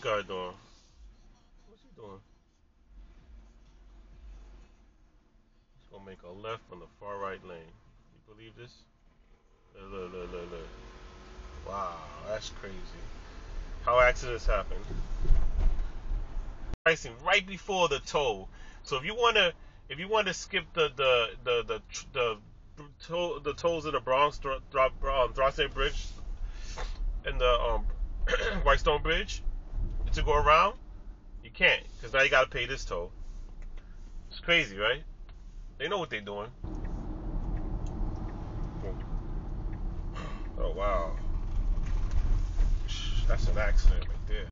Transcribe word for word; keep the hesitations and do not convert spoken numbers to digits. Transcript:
guy doing? What's he doing? He's gonna make a left on the far right lane. You believe this? Look, look, look, look, look. Wow, that's crazy. How accidents happen. Pricing right before the toll. So if you wanna, if you want to skip the the the the the, the, toll, the tolls in the Bronx, drop um, Drawstate Bridge, and the um, Whitestone Bridge to go around, you can't, because now you gotta pay this toll. It's crazy, right? They know what they're doing. Oh wow, that's an accident right there.